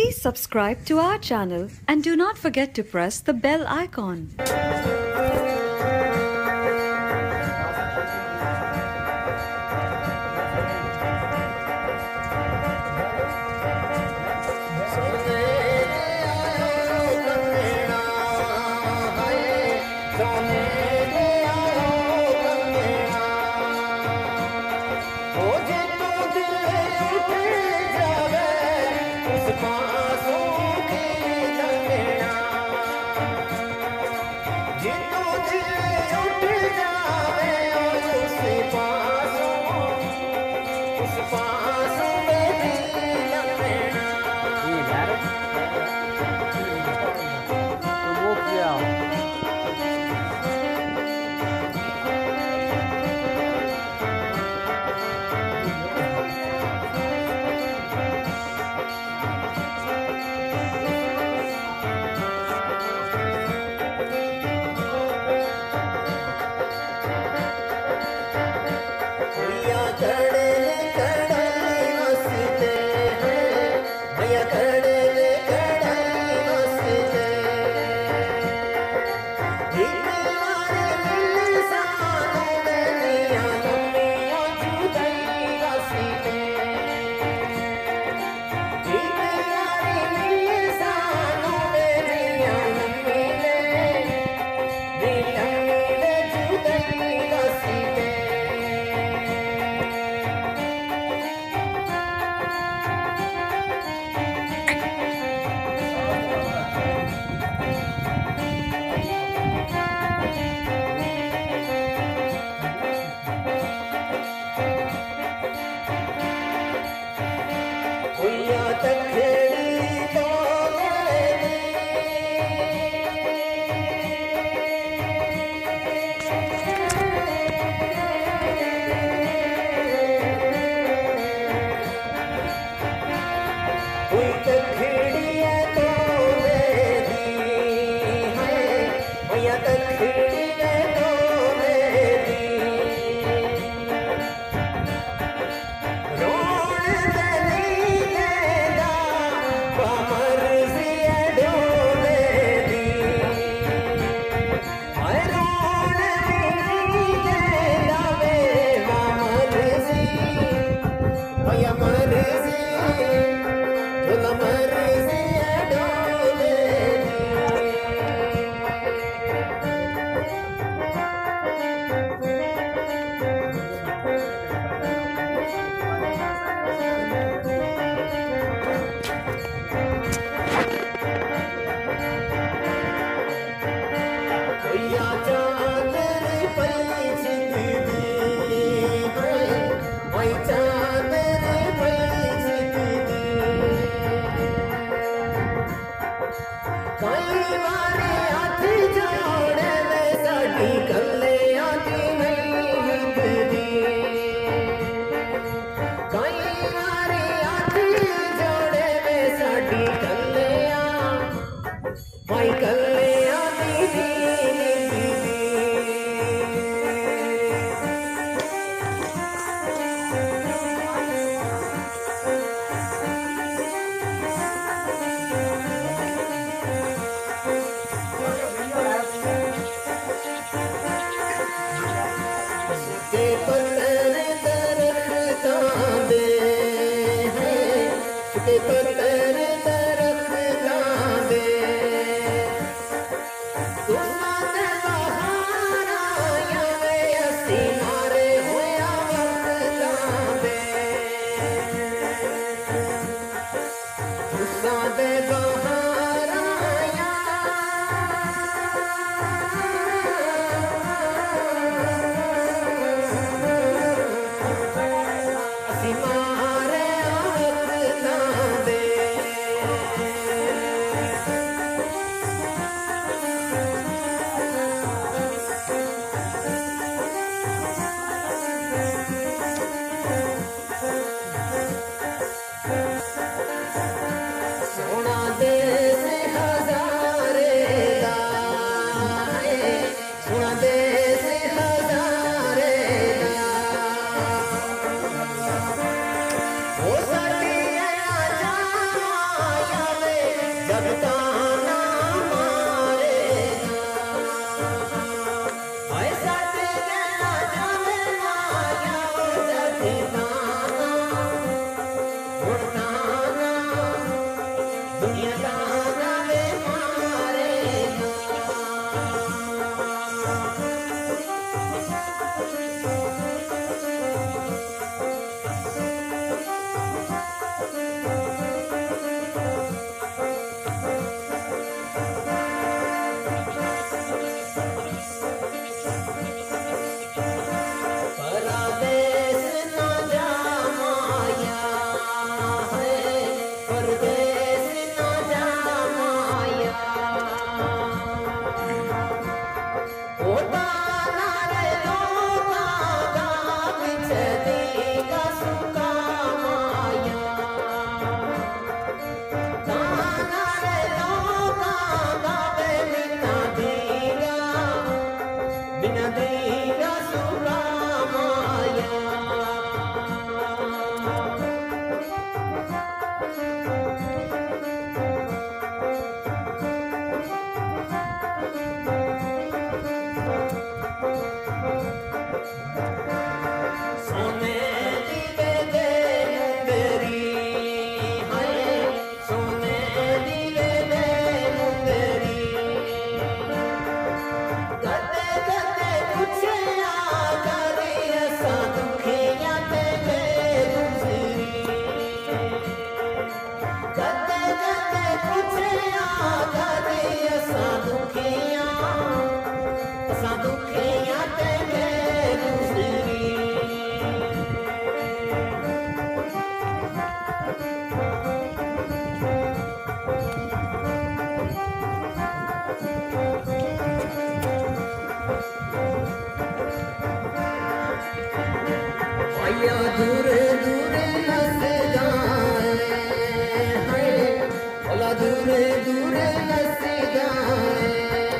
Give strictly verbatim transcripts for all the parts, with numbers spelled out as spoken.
Please subscribe to our channel and do not forget to press the bell icon. सोना दुखियां असां दुखियां ते मेरी भैया दूर दूर नस जाए है भला दूर दूर नस जाए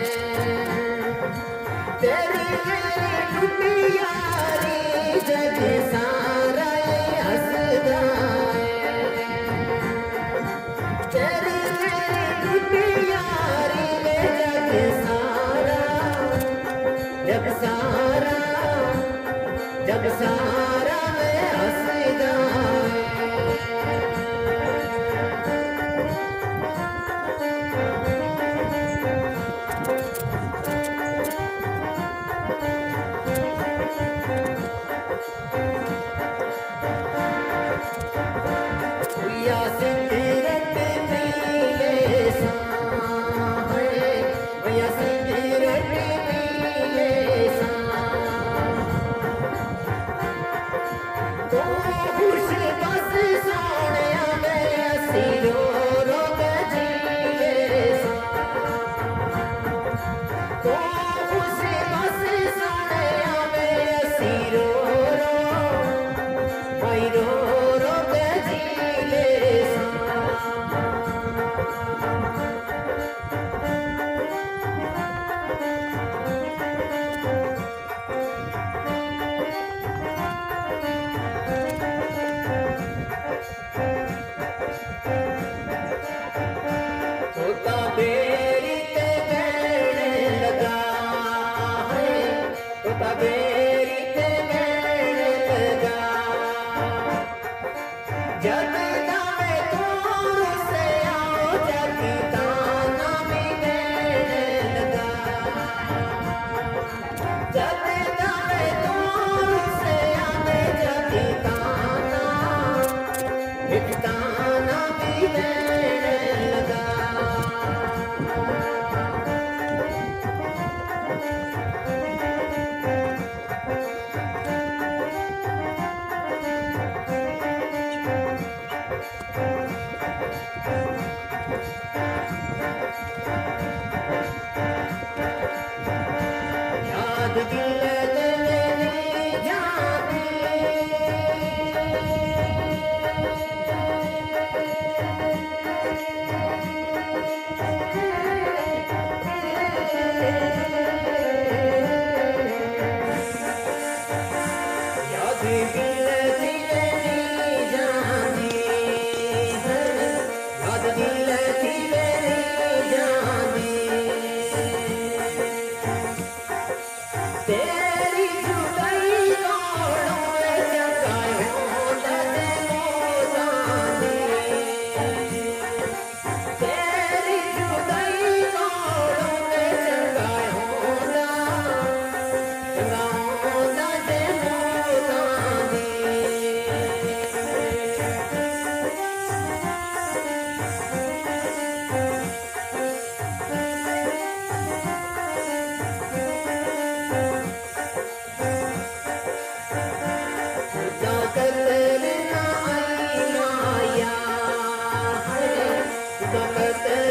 तेरी टूटी यारी जग सारा हंस जाए तेरी टूटी यारी जग सारा जग सारा जग सारा में हंस जाए भैया सिगरेट पीले सा है भैया सिगरेट पीले सा तो खुश बस सोनिया में असी रो रो के जीले सा तो खुश बस सोनिया में असी रो रो भाई रो रो के जीले सा तोता बेरी ते कहने लगा है तोता बेरी ते कहने लगा जब दावे तोर से आओ जगी ताना भी कहने लगा जब दावे तोर से आवे जगी ताना एक ताना भी कहने लगा याद दिल ते मेरी जाती याद दिल ते मेरी जाती है याद दिल ते मेरी जाती तेरी जुदाई कोड़ों जगायो दे मोदानी तेरी जुदाई कोड़ों जगायो दा जगाओ दे मोदानी खुदा कतल ना आईना या है खुदा कतल